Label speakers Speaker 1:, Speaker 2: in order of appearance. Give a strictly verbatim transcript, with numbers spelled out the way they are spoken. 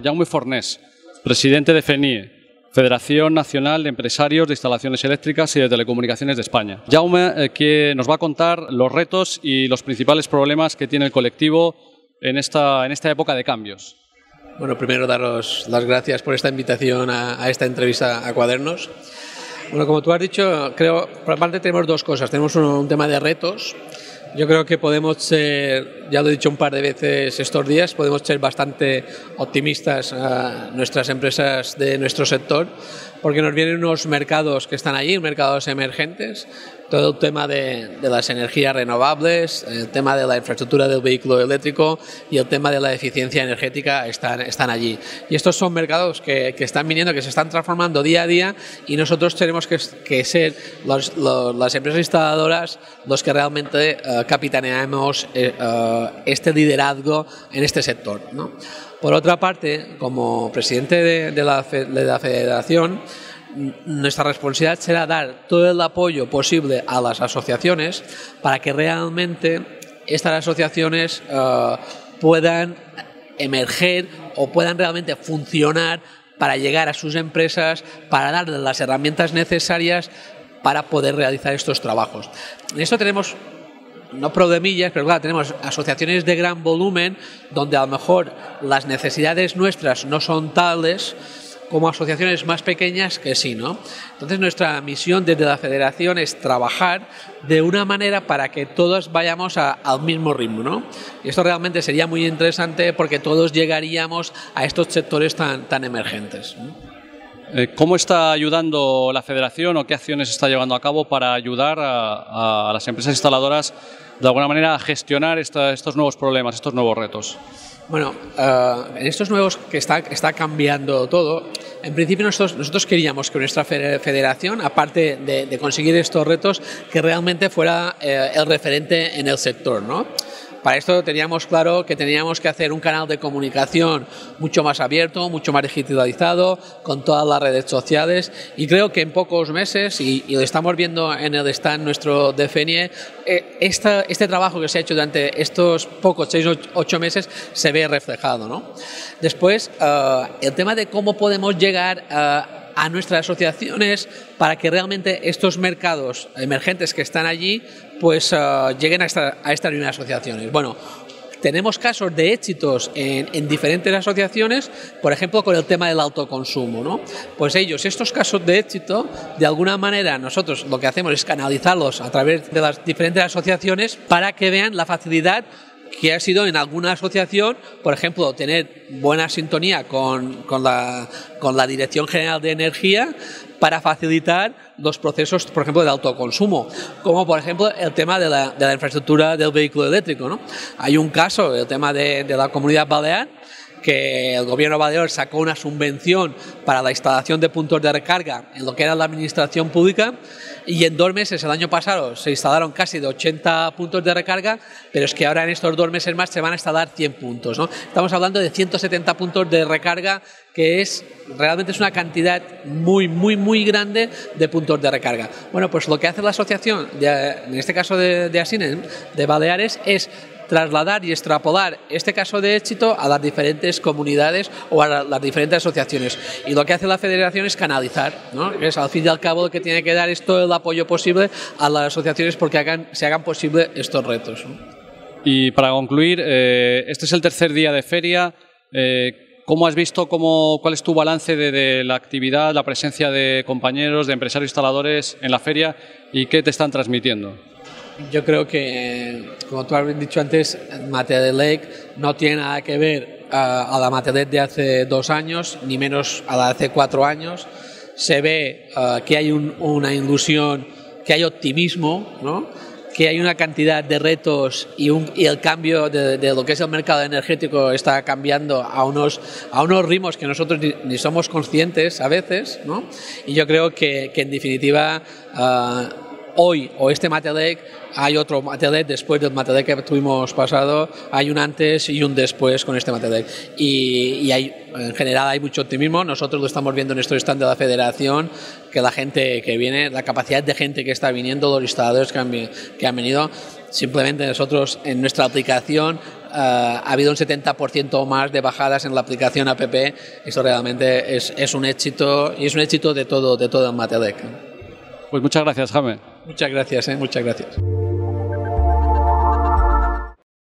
Speaker 1: Jaume Fornés, presidente de FENIE, Federación Nacional de Empresarios de Instalaciones Eléctricas y de Telecomunicaciones de España. Jaume, eh, que nos va a contar los retos y los principales problemas que tiene el colectivo en esta, en esta época de cambios.
Speaker 2: Bueno, primero daros las gracias por esta invitación a, a esta entrevista a Cuadernos. Bueno, como tú has dicho, creo, por parte tenemos dos cosas. Tenemos un, un tema de retos. Yo creo que podemos ser, ya lo he dicho un par de veces estos días, podemos ser bastante optimistas a nuestras empresas de nuestro sector, porque nos vienen unos mercados que están allí, mercados emergentes, todo el tema de, de las energías renovables, el tema de la infraestructura del vehículo eléctrico y el tema de la eficiencia energética están, están allí. Y estos son mercados que, que están viniendo, que se están transformando día a día, y nosotros tenemos que, que ser los, los, las empresas instaladoras los que realmente uh, capitaneamos eh, uh, este liderazgo en este sector, ¿no? Por otra parte, como presidente de, de, la, de la Federación, nuestra responsabilidad será dar todo el apoyo posible a las asociaciones para que realmente estas asociaciones uh, puedan emerger o puedan realmente funcionar para llegar a sus empresas, para darles las herramientas necesarias para poder realizar estos trabajos. En esto tenemos, no problemillas, pero claro, tenemos asociaciones de gran volumen donde a lo mejor las necesidades nuestras no son tales como asociaciones más pequeñas que sí, ¿no? Entonces nuestra misión desde la Federación es trabajar de una manera para que todos vayamos a, al mismo ritmo, ¿no? Y esto realmente sería muy interesante porque todos llegaríamos a estos sectores tan, tan emergentes, ¿no?
Speaker 1: ¿Cómo está ayudando la Federación o qué acciones está llevando a cabo para ayudar a, a las empresas instaladoras de alguna manera a gestionar esta, estos nuevos problemas, estos nuevos retos?
Speaker 2: Bueno, uh, en estos nuevos que está, está cambiando todo, en principio nosotros, nosotros queríamos que nuestra federación, aparte de, de conseguir estos retos, que realmente fuera eh, el referente en el sector, ¿no? Para esto teníamos claro que teníamos que hacer un canal de comunicación mucho más abierto, mucho más digitalizado, con todas las redes sociales, y creo que en pocos meses, y, y lo estamos viendo en el stand nuestro de FENIE, eh, esta, este trabajo que se ha hecho durante estos pocos, seis o ocho meses, se ve reflejado, ¿no? Después, uh, el tema de cómo podemos llegar a a nuestras asociaciones para que realmente estos mercados emergentes que están allí pues uh, lleguen a, esta, a estas mismas asociaciones. Bueno, tenemos casos de éxitos en, en diferentes asociaciones, por ejemplo con el tema del autoconsumo, ¿no? Pues ellos, estos casos de éxito, de alguna manera nosotros lo que hacemos es canalizarlos a través de las diferentes asociaciones para que vean la facilidad que ha sido en alguna asociación, por ejemplo, tener buena sintonía con, con, la, con la Dirección General de Energía para facilitar los procesos, por ejemplo, de autoconsumo, como por ejemplo el tema de la, de la infraestructura del vehículo eléctrico, ¿no? Hay un caso, el tema de, de la Comunidad Balear, que el gobierno balear sacó una subvención para la instalación de puntos de recarga en lo que era la administración pública, y en dos meses, el año pasado, se instalaron casi de ochenta puntos de recarga, pero es que ahora en estos dos meses más se van a instalar cien puntos, ¿no? Estamos hablando de ciento setenta puntos de recarga, que es realmente es una cantidad muy, muy, muy grande de puntos de recarga. Bueno, pues lo que hace la asociación, de, en este caso de, de Asinen, de Baleares, es trasladar y extrapolar este caso de éxito a las diferentes comunidades o a las diferentes asociaciones. Y lo que hace la Federación es canalizar, ¿no? Es al fin y al cabo lo que tiene que dar es todo el apoyo posible a las asociaciones porque hagan, se hagan posible estos retos, ¿no?
Speaker 1: Y para concluir, eh, este es el tercer día de feria. Eh, ¿Cómo has visto, cómo, cuál es tu balance de, de la actividad, la presencia de compañeros, de empresarios instaladores en la feria y qué te están transmitiendo?
Speaker 2: Yo creo que, como tú has dicho antes, Matedelec no tiene nada que ver a, a la Matedelec de hace dos años, ni menos a la de hace cuatro años. Se ve uh, que hay un, una ilusión, que hay optimismo, ¿no? Que hay una cantidad de retos y, un, y el cambio de, de lo que es el mercado energético está cambiando a unos, a unos ritmos que nosotros ni, ni somos conscientes a veces, ¿no? Y yo creo que, que en definitiva uh, hoy o este Matedelec hay otro Matedelec después del Matedelec que tuvimos pasado, hay un antes y un después con este Matedelec, y, y hay, en general hay mucho optimismo. Nosotros lo estamos viendo en nuestro stand de la Federación, que la gente que viene, la capacidad de gente que está viniendo, los instaladores que han, que han venido, simplemente nosotros en nuestra aplicación ha habido un setenta por ciento más de bajadas en la aplicación app. Esto realmente es, es un éxito y es un éxito de todo, de todo el Matelec.
Speaker 1: Pues muchas gracias, Jaime.
Speaker 2: Muchas gracias, ¿eh? Muchas gracias.